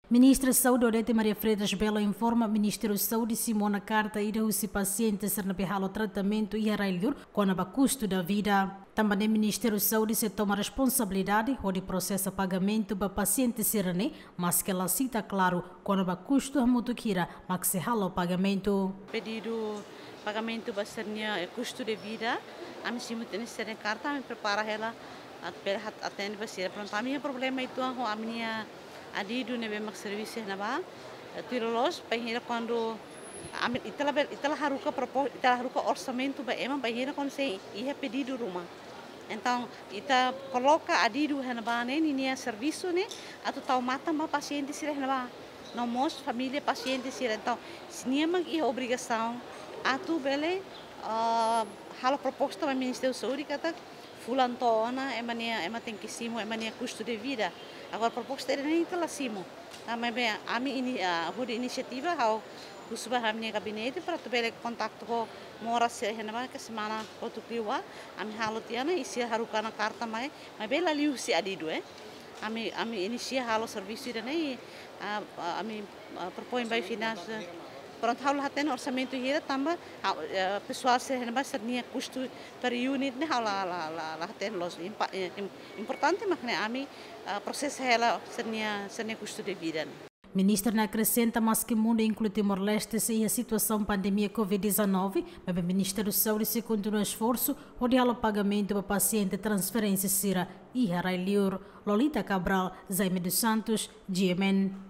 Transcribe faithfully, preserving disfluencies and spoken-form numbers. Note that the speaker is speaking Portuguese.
Ministra Saúde Odete Maria Freitas Belo informa Ministeriu Saúde Simona carta ida usi paciente ser na halo tratamentu e liur com a kustu da vida. Também o Ministeriu Saúde se toma responsabilidade de prosesa pagamento para paciente sirane, mas que ela cita claro com a kustu mutukira, mas se halao pagamento. Pedido pagamento basernya kustu de vida, a mim simu tene ser carta, a mim prepara ela atende basir. Pronto, a minha problema itu a minha adido nebe mak serviços na ba tirolos bahira quando amit itala itala haruka propos itala haruka orçamento ba ema bahira quando se ia pedido rumah. Então ita coloca adido na ba ne ni serviço ne atu tau mata ma paciente sira na ba não mos família paciente sira. Então se mak ia obrigação atu bele uh, halo proposta do Ministeriu Saúde kata fulan tona emania ema tem que simo emania custo de vida. Agora proposta era nem tela simo. Mas bem, a minha uh, iniciativa ao kusubah a minha gabinete para tu bele contato com mora se henama que semana quando kriwa a minha halo tiana isi harukana carta mai mas bela liur si adido eh a minha a minha inicia halo serviço da nei a minha propõe by finance. Pronto, halo haten orçamento hira tamba pessoal se henama sernia custo per unit ne hala la la la haten los importante makne ami prosesa ela sernia sernia custo de vida. Ministra acrescenta mas que o mundo inclui Timor-Leste e a situação pandemia covid dezenove, mas o Ministério Saúde se continua esforço de o pagamento para paciente transferência sira e liur. Lolita Cabral, Zaime dos Santos, G M N.